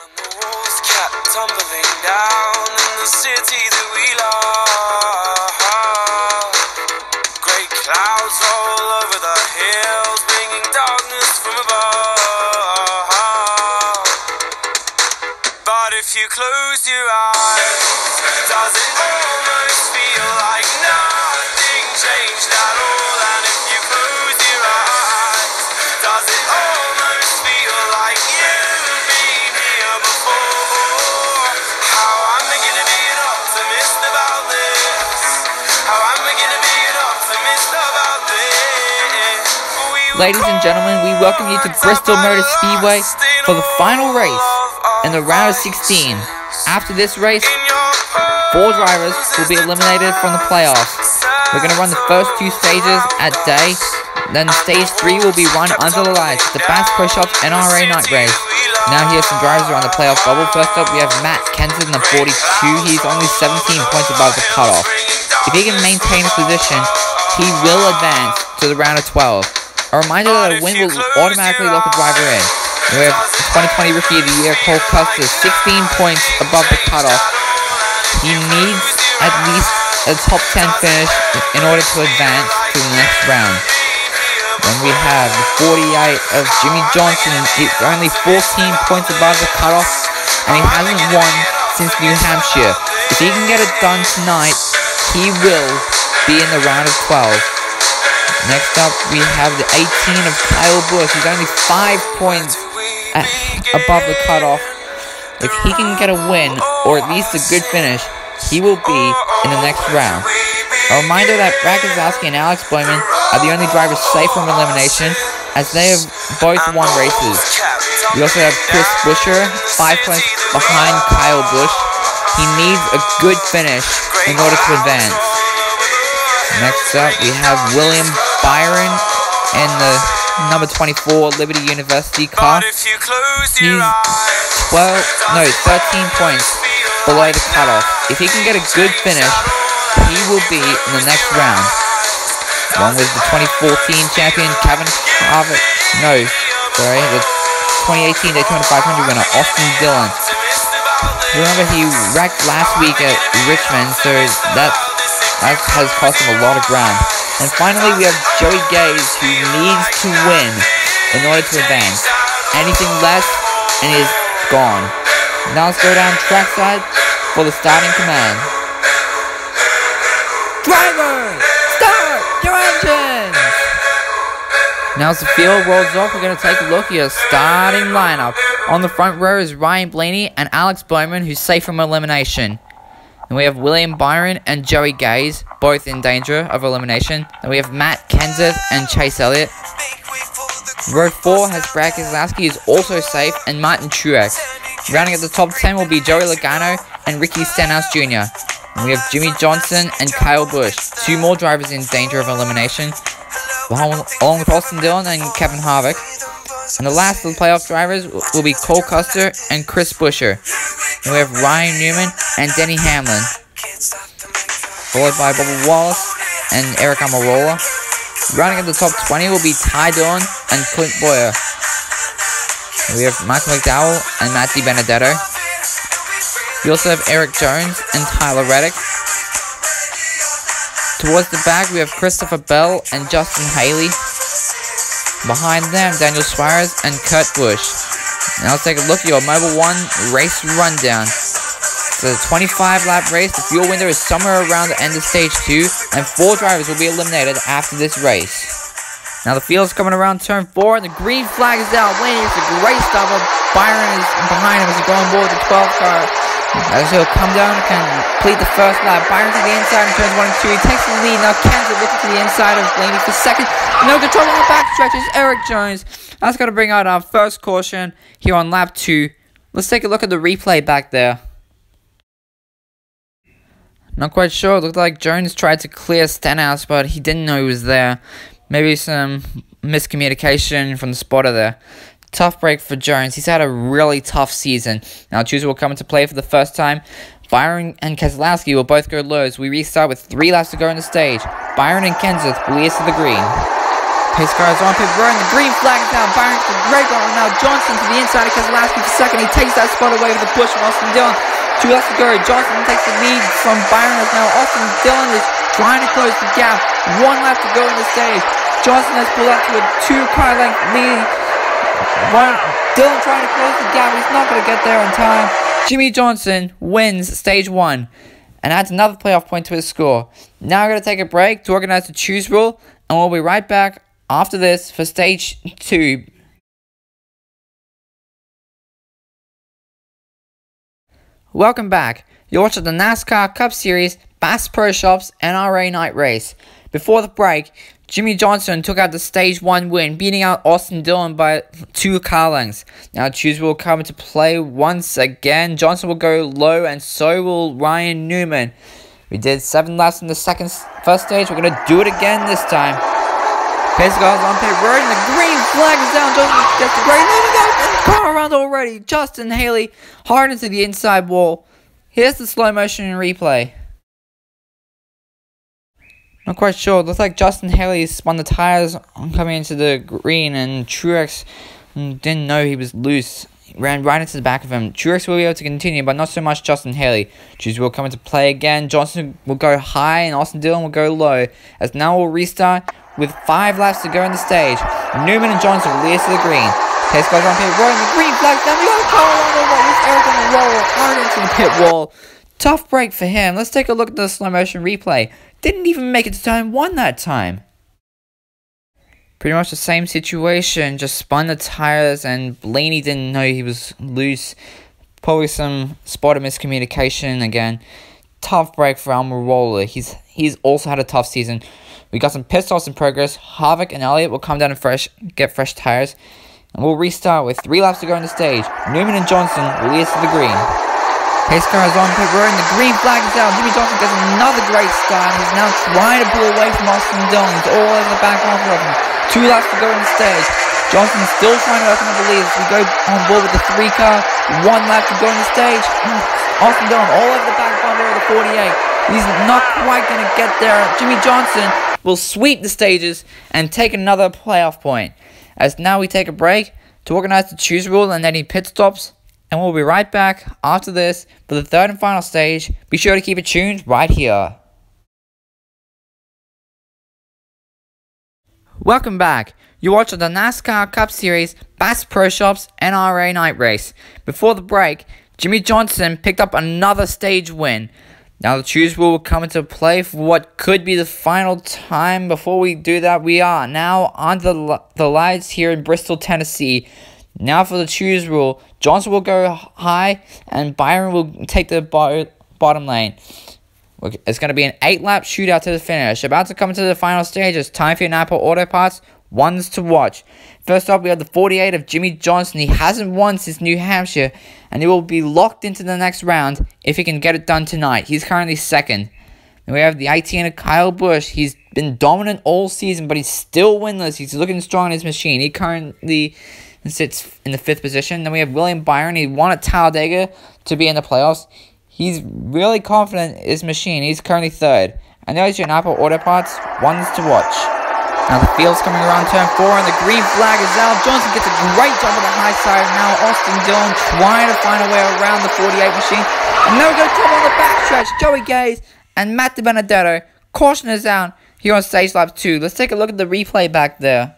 The walls kept tumbling down in the city that we love. Great clouds all over the hills, bringing darkness from above. But if you close your eyes, does it almost feel like nothing changed at all? And if you close your eyes, does it almost feel like you've been here before? How am I gonna be an optimist about this? How am I gonna be an optimist about this? Ladies and gentlemen, we welcome you to Bristol Motor Speedway for the final race in the round of 16. After this race, 4 drivers will be eliminated from the playoffs. We're going to run the first 2 stages at day, then stage 3 will be run under the lights, the Bass Pro Shops NRA night race. Now here's some drivers around the playoff bubble. First up we have Matt Kenseth in the 42, he's only 17 points above the cutoff. If he can maintain his position, he will advance to the round of 12. A reminder that a win will automatically lock a driver in. We have 2020 Rookie of the Year Cole Custer, 16 points above the cutoff. He needs at least a top 10 finish in order to advance to the next round. Then we have the 48 of Jimmy Johnson. He's only 14 points above the cutoff, and he hasn't won since New Hampshire. If he can get it done tonight, he will be in the round of 12. Next up, we have the 18 of Kyle Busch. He's only 5 points above the cutoff. If he can get a win, or at least a good finish, he will be in the next round. A reminder that Brad Keselowski and Alex Bowman are the only drivers safe from elimination, as they have both won races. We also have Chris Buescher, 5 points behind Kyle Busch. He needs a good finish in order to advance. Next up, we have William Byron in the number 24 Liberty University car. He's 13 points below the cutoff. If he can get a good finish, he will be in the next round. Along with the 2014 champion Kevin Harvick. The 2018 Daytona 500 winner Austin Dillon. Remember, he wrecked last week at Richmond, so that has cost him a lot of ground. And finally, we have Joey Gaze, who needs to win in order to advance. Anything less, and he is gone. Now let's go down trackside for the starting command. Driver, start your engines! Now as the field rolls off, we're going to take a look at your starting lineup. On the front row is Ryan Blaney and Alex Bowman, who's safe from elimination. And we have William Byron and Joey Gaze, both in danger of elimination. Then we have Matt Kenseth and Chase Elliott. Row 4 has Brad Keselowski, who's also safe, and Martin Truex. Rounding at the top 10 will be Joey Logano and Ricky Stenhouse Jr. And we have Jimmy Johnson and Kyle Busch, 2 more drivers in danger of elimination, along with Austin Dillon and Kevin Harvick. And the last of the playoff drivers will be Cole Custer and Chris Buescher. And we have Ryan Newman and Denny Hamlin, followed by Bubba Wallace and Eric Almirola. Rounding at the top 20 will be Ty Dillon and Clint Boyer. And we have Michael McDowell and Matt DiBenedetto. We also have Eric Jones and Tyler Reddick. Towards the back, we have Christopher Bell and Justin Haley. Behind them, Daniel Suarez and Kurt Busch. Now let's take a look at your Mobil 1 race rundown. It's a 25-lap race. The fuel window is somewhere around the end of stage 2, and 4 drivers will be eliminated after this race. Now the field's coming around turn 4, and the green flag is out. Wayne, it's a great stop. Byron is behind him as he goes on board the 12 car. As he'll come down and complete the first lap. Byron to the inside in turns 1 and 2. He takes the lead. Now Kenseth looking to the inside of Blaney for second. No control on the back stretch is Eric Jones. That's going to bring out our first caution here on lap 2. Let's take a look at the replay back there. Not quite sure. It looked like Jones tried to clear Stenhouse, but he didn't know he was there. Maybe some miscommunication from the spotter there. Tough break for Jones. He's had a really tough season. Now Tuesday will come into play for the first time. Byron and Keselowski will both go low as we restart with 3 laps to go on the stage. Byron and Kenseth will lead us to the green. Pace car is on pit road, and the green flag is out. Byron to the great ball, and now Johnson to the inside of Keselowski for second. He takes that spot away with a push from Austin Dillon. 2 laps to go. Johnson takes the lead from Byron as now Austin Dillon is trying to close the gap. 1 lap to go in the stage. Johnson has pulled up to a 2-car length lead. Dillon trying to close the gap. He's not going to get there in time. Jimmie Johnson wins stage 1 and adds another playoff point to his score. Now we're going to take a break to organize the choose rule, and we'll be right back after this for stage 2. Welcome back. You're watching the NASCAR Cup Series Bass Pro Shops NRA Night Race. Before the break, Jimmie Johnson took out the stage 1 win, beating out Austin Dillon by 2 car lengths. Now choose will come into play once again. Johnson will go low, and so will Ryan Newman. We did 7 laps in the first stage. We're going to do it again this time. Pace car is on pit road, and the green flag is down. Johnson gets the green. There we go. Car around already. Justin Haley hard into the inside wall. Here's the slow motion replay. Not quite sure. It looks like Justin Haley spun the tires coming into the green, and Truex didn't know he was loose. He ran right into the back of him. Truex will be able to continue, but not so much Justin Haley. Choose will come into play again. Johnson will go high, and Austin Dillon will go low. As now we'll restart with 5 laps to go in the stage. Newman and Johnson will lead us to the green. Pace goes on pit road, and the green flag down. We got a car on the way. This Eric on the roll hard into the pit wall. Tough break for him. Let's take a look at the slow motion replay. Didn't even make it to turn 1 that time. Pretty much the same situation, just spun the tires, and Blaney didn't know he was loose. Probably some spot of miscommunication again. Tough break for Almirola. He's also had a tough season. We got some pit stops in progress. Harvick and Elliott will come down and get fresh tires. And we'll restart with 3 laps to go on the stage. Newman and Johnson will lead us to the green. Pace car is on pit road, and the green flag is out. Jimmie Johnson gets another great start. He's now trying to pull away from Austin Dillon. He's all over the back bumper of him. 2 laps to go on the stage. Johnson's still trying to open up the lead as we go on board with the 3 car. 1 lap to go on the stage. Austin Dillon all over the back bumper of the 48. He's not quite going to get there. Jimmie Johnson will sweep the stages and take another playoff point. As now we take a break to organize the choose rule and any pit stops. And we'll be right back after this for the 3rd and final stage. Be sure to keep it tuned right here. Welcome back. You're watching the NASCAR Cup Series Bass Pro Shops NRA Night Race. Before the break, Jimmie Johnson picked up another stage win. Now the choose rule will come into play for what could be the final time. Before we do that, we are now on the lights here in Bristol, Tennessee. Now for the choose rule, Johnson will go high, and Byron will take the bottom lane. It's going to be an 8-lap shootout to the finish. About to come into the final stages. Time for your Napa Auto Parts. Ones to watch. First up, we have the 48 of Jimmie Johnson. He hasn't won since New Hampshire, and he will be locked into the next round if he can get it done tonight. He's currently 2nd. Then we have the 18 of Kyle Busch. He's been dominant all season, but he's still winless. He's looking strong in his machine. He currently sits in the 5th position. Then we have William Byron. He won at Talladega to be in the playoffs. He's really confident in his machine. He's currently 3rd. And there's your Napa Auto Parts. Ones to watch. Now the field's coming around turn 4, and the green flag is out. Johnson gets a great jump on the high side. Now Austin Dillon trying to find a way around the 48 machine. And now we go top on the backstretch. Joey Gaze and Matt DiBenedetto. Caution is out here on stage lap 2. Let's take a look at the replay back there.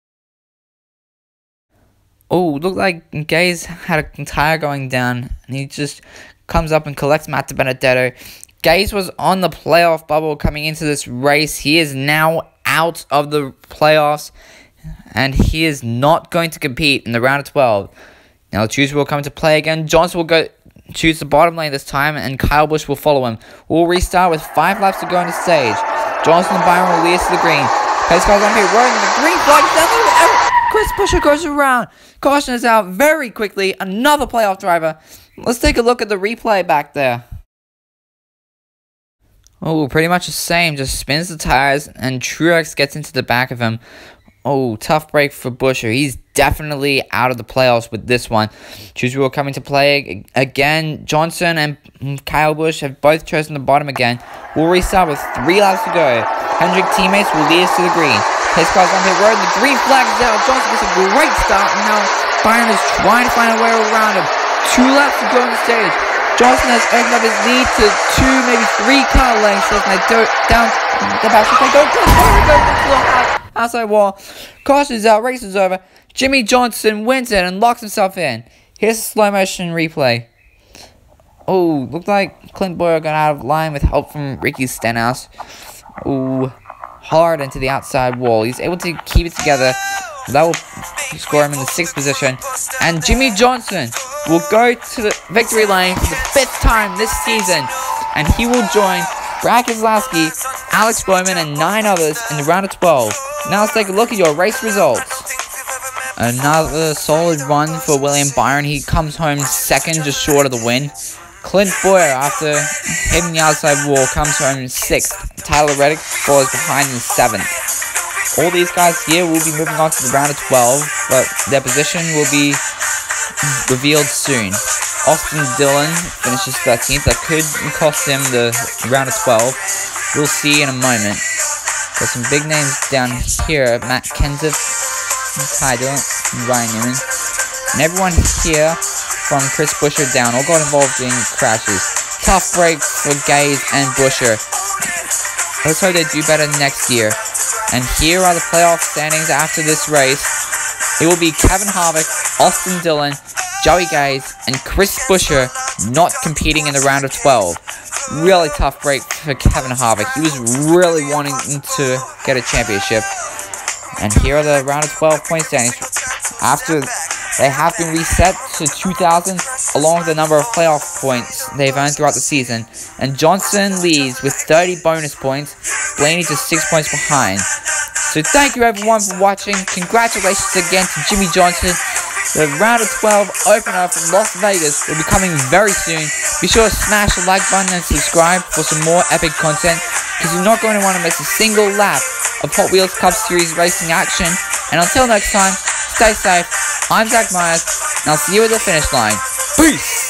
Oh, looked like Gaze had a tire going down, and he just comes up and collects Matt DiBenedetto. Gaze was on the playoff bubble coming into this race. He is now out of the playoffs, and he is not going to compete in the round of 12. Now the choose will come into play again. Johnson will go choose the bottom lane this time, and Kyle Busch will follow him. We'll restart with 5 laps to go on the stage. Johnson and Byron will lead us to the green. Pace cars on pit road, and the green flag is down. Chris Buescher goes around. Caution is out very quickly. Another playoff driver. Let's take a look at the replay back there. Oh, pretty much the same. Just spins the tires, and Truex gets into the back of him. Oh, tough break for Buescher. He's definitely out of the playoffs with this one. Choose rule coming to play again. Johnson and Kyle Busch have both chosen the bottom again. We'll restart with 3 laps to go. Hendrick teammates will lead us to the green. Pace cars on pit road, and the green flag is out. Johnson gets a great start, and now Byron is trying to find a way around him. 2 laps to go on the stage. Johnson has opened up his lead to 2, maybe 3 car lengths as they go down the back. They go to the outside wall. Caution is out, race is over. Jimmy Johnson wins it and locks himself in. Here's a slow motion replay. Oh, looked like Clint Bowyer got out of line with help from Ricky Stenhouse. Oh, hard into the outside wall. He's able to keep it together. That will score him in the 6th position. And Jimmy Johnson will go to the victory lane for the 5th time this season. And he will join Brad Keselowski, Alex Bowman, and 9 others in the round of 12. Now let's take a look at your race results. Another solid run for William Byron. He comes home 2nd, just short of the win. Clint Bowyer, after hitting the outside wall, comes home 6th. Tyler Reddick falls behind in 7th. All these guys here will be moving on to the round of 12, but their position will be revealed soon. Austin Dillon finishes 13th. That could cost him the round of 12. We'll see in a moment. There's some big names down here. Matt Kenseth, Ty Dillon, Ryan Newman. And everyone here from Chris Buescher down all got involved in crashes. Tough break for Gaze and Buescher. Let's hope they do better next year. And here are the playoff standings after this race. It will be Kevin Harvick, Austin Dillon, Joey Gaze, and Chris Buescher not competing in the round of 12. Really tough break for Kevin Harvick. He was really wanting to get a championship. And here are the round of 12 point standings. After they have been reset to 2,000, along with the number of playoff points they've earned throughout the season. And Johnson leads with 30 bonus points. Blaney just 6 points behind. So thank you everyone for watching. Congratulations again to Jimmy Johnson. The round of 12 opener from Las Vegas will be coming very soon. Be sure to smash the like button and subscribe for some more epic content, because you're not going to want to miss a single lap of Hot Wheels Cup Series racing action. And until next time, stay safe. I'm Zach Myers, and I'll see you at the finish line. Peace!